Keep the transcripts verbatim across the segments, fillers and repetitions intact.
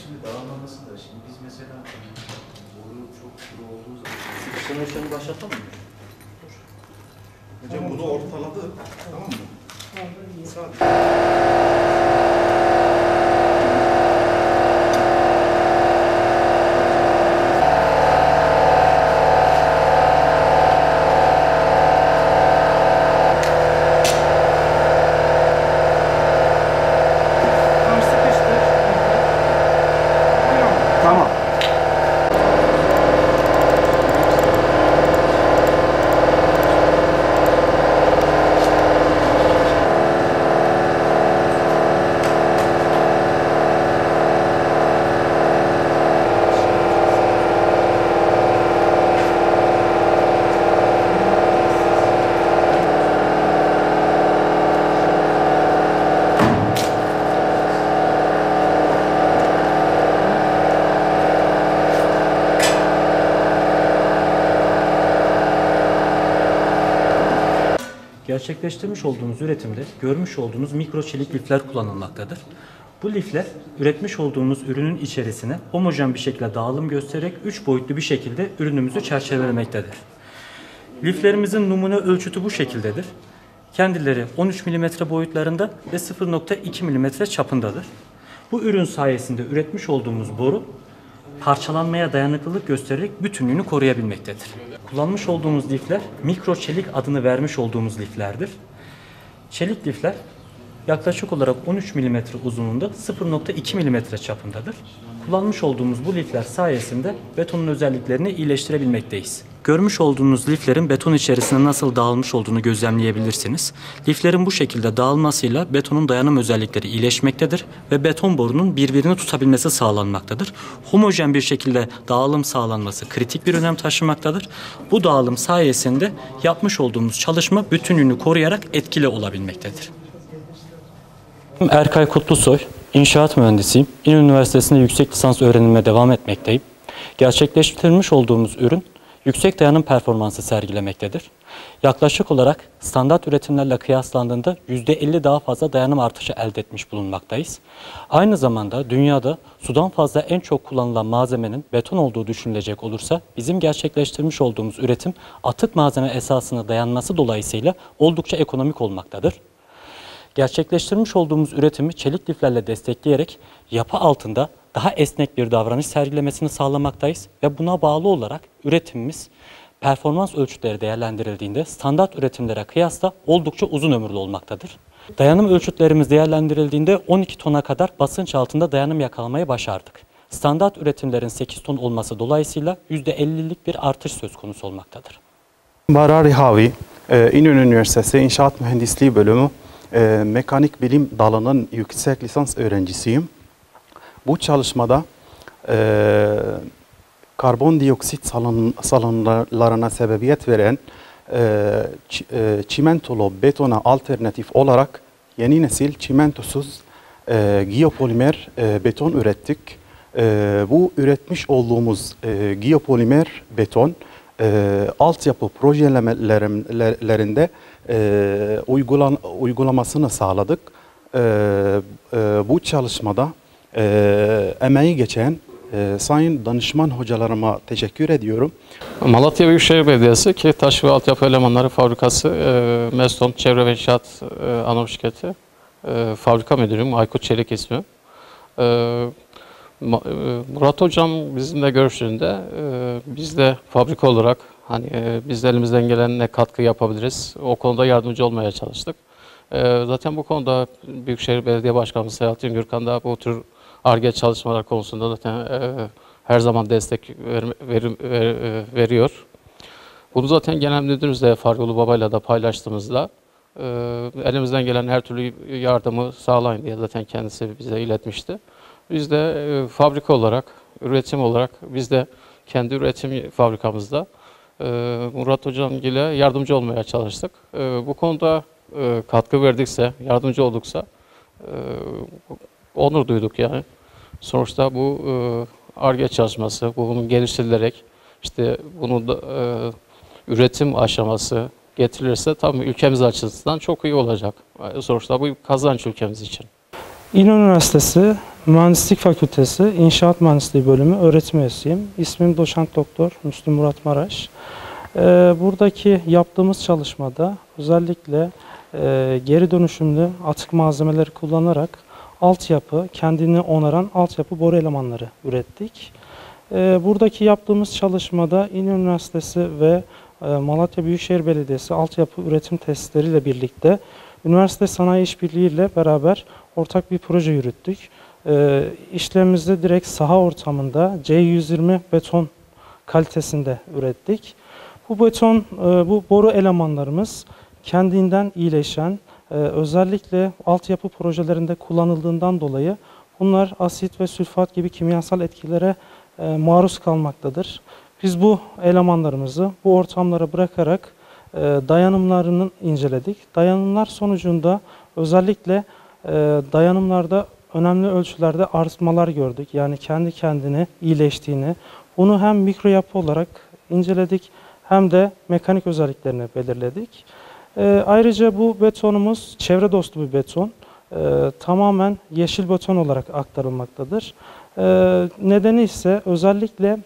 şimdi dağılmaması da, şimdi biz mesela boru çok kuru olduğu zaman... Sıkıştırma işlemi başlatalım mı? Hocam bunu ortaladı, tamam mı? Sadece... Tamam. Gerçekleştirmiş olduğumuz üretimde görmüş olduğunuz mikro çelik lifler kullanılmaktadır. Bu lifler üretmiş olduğumuz ürünün içerisine homojen bir şekilde dağılım göstererek üç boyutlu bir şekilde ürünümüzü çerçevelemektedir. Liflerimizin numune ölçütü bu şekildedir. Kendileri on üç milimetre boyutlarında ve sıfır nokta iki milimetre çapındadır. Bu ürün sayesinde üretmiş olduğumuz boru parçalanmaya dayanıklılık göstererek bütünlüğünü koruyabilmektedir. Kullanmış olduğumuz lifler mikro çelik adını vermiş olduğumuz liflerdir. Çelik lifler yaklaşık olarak on üç milimetre uzunluğunda, sıfır nokta iki milimetre çapındadır. Kullanmış olduğumuz bu lifler sayesinde betonun özelliklerini iyileştirebilmekteyiz. Görmüş olduğunuz liflerin beton içerisine nasıl dağılmış olduğunu gözlemleyebilirsiniz. Liflerin bu şekilde dağılmasıyla betonun dayanım özellikleri iyileşmektedir ve beton borunun birbirini tutabilmesi sağlanmaktadır. Homojen bir şekilde dağılım sağlanması kritik bir önem taşımaktadır. Bu dağılım sayesinde yapmış olduğumuz çalışma bütünlüğünü koruyarak etkili olabilmektedir. Erkay Kutlusoy, inşaat mühendisiyim. İnönü Üniversitesi'nde yüksek lisans öğrenimine devam etmekteyim. Gerçekleştirmiş olduğumuz ürün yüksek dayanım performansı sergilemektedir. Yaklaşık olarak standart üretimlerle kıyaslandığında yüzde elli daha fazla dayanım artışı elde etmiş bulunmaktayız. Aynı zamanda dünyada sudan fazla en çok kullanılan malzemenin beton olduğu düşünülecek olursa bizim gerçekleştirmiş olduğumuz üretim atık malzeme esasına dayanması dolayısıyla oldukça ekonomik olmaktadır. Gerçekleştirmiş olduğumuz üretimi çelik liflerle destekleyerek yapı altında daha esnek bir davranış sergilemesini sağlamaktayız ve buna bağlı olarak üretimimiz performans ölçütleri değerlendirildiğinde standart üretimlere kıyasla oldukça uzun ömürlü olmaktadır. Dayanım ölçütlerimiz değerlendirildiğinde on iki tona kadar basınç altında dayanım yakalamayı başardık. Standart üretimlerin sekiz ton olması dolayısıyla yüzde ellilik bir artış söz konusu olmaktadır. Barar Rihavi, İnönü Üniversitesi İnşaat Mühendisliği Bölümü Mekanik Bilim Dalı'nın yüksek lisans öğrencisiyim. Bu çalışmada e, karbondioksit salın, salınlarına sebebiyet veren e, e, çimentolu betona alternatif olarak yeni nesil çimentosuz e, geopolimer e, beton ürettik. E, bu üretmiş olduğumuz e, geopolimer beton e, altyapı projelerinde e, uygulan, uygulamasını sağladık. E, e, bu çalışmada e, emeği geçen e, sayın danışman hocalarıma teşekkür ediyorum. Malatya Büyükşehir Belediyesi ki Taş ve Altyapı Elemanları Fabrikası e, Meston Çevre ve İnşaat e, Anonim Şirketi e, Fabrika Müdürüyüm, Aykut Çelik ismi. E, Murat Hocam bizimle görüştüğünde e, biz de fabrika olarak hani e, biz elimizden gelen ne katkı yapabiliriz o konuda yardımcı olmaya çalıştık. E, zaten bu konuda Büyükşehir Belediye Başkanımız Selahattin Gürkan da bu tür Ar-Ge çalışmalar konusunda zaten e, her zaman destek ver, ver, ver, veriyor. Bunu zaten Genel Müdürümüzle Faruk Ulubaba'yla da paylaştığımızda e, elimizden gelen her türlü yardımı sağlayın diye zaten kendisi bize iletmişti. Biz de e, fabrika olarak, üretim olarak biz de kendi üretim fabrikamızda e, Murat Hocam ile yardımcı olmaya çalıştık. E, bu konuda e, katkı verdikse, yardımcı olduksa e, onur duyduk yani. Sonuçta bu Ar-Ge çalışması, bunun geliştirilerek işte bunu da e, üretim aşaması getirilirse tabii ülkemiz açısından çok iyi olacak. Sonuçta bu kazanç ülkemiz için. İnönü Üniversitesi Mühendislik Fakültesi İnşaat Mühendisliği Bölümü öğretim üyesiyim. İsmim Doçent Doktor Müslüm Murat Maraş. Ee, buradaki yaptığımız çalışmada özellikle e, geri dönüşümlü atık malzemeleri kullanarak altyapı, kendini onaran altyapı boru elemanları ürettik. Ee, buradaki yaptığımız çalışmada İnönü Üniversitesi ve e, Malatya Büyükşehir Belediyesi altyapı üretim testleriyle birlikte üniversite sanayi işbirliği ile beraber ortak bir proje yürüttük. E, işlemimizi direkt saha ortamında C yüz yirmi beton kalitesinde ürettik. Bu beton, e, bu boru elemanlarımız kendinden iyileşen, e, özellikle altyapı projelerinde kullanıldığından dolayı bunlar asit ve sülfat gibi kimyasal etkilere e, maruz kalmaktadır. Biz bu elemanlarımızı bu ortamlara bırakarak e, dayanımlarını inceledik. Dayanımlar sonucunda özellikle e, dayanımlarda önemli ölçülerde artmalar gördük. Yani kendi kendine iyileştiğini, bunu hem mikro yapı olarak inceledik hem de mekanik özelliklerini belirledik. E, ayrıca bu betonumuz çevre dostu bir beton. E, tamamen yeşil beton olarak aktarılmaktadır. E, nedeni ise özellikle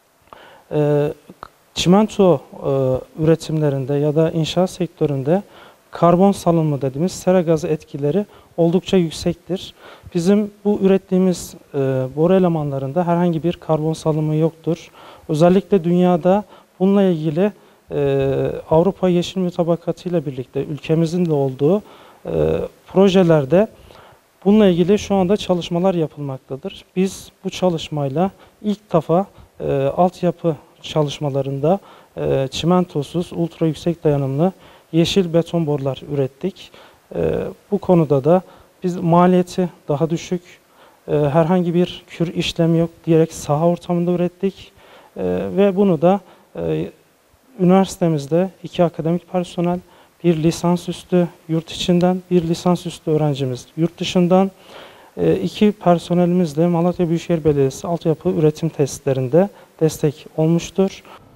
e, çimento e, üretimlerinde ya da inşaat sektöründe karbon salınımı dediğimiz sera gazı etkileri oldukça yüksektir. Bizim bu ürettiğimiz e, boru elemanlarında herhangi bir karbon salınımı yoktur. Özellikle dünyada bununla ilgili e, Avrupa Yeşil Mütabakatı ile birlikte ülkemizin de olduğu e, projelerde bununla ilgili şu anda çalışmalar yapılmaktadır. Biz bu çalışmayla ilk defa e, altyapı çalışmalarında e, çimentosuz, ultra yüksek dayanımlı yeşil beton borular ürettik. E, bu konuda da biz maliyeti daha düşük, e, herhangi bir kür işlemi yok diyerek saha ortamında ürettik. E, ve bunu da e, üniversitemizde iki akademik personel, bir lisansüstü yurt içinden, bir lisansüstü öğrencimiz yurt dışından, e, iki personelimiz de Malatya Büyükşehir Belediyesi altyapı üretim testlerinde destek olmuştur.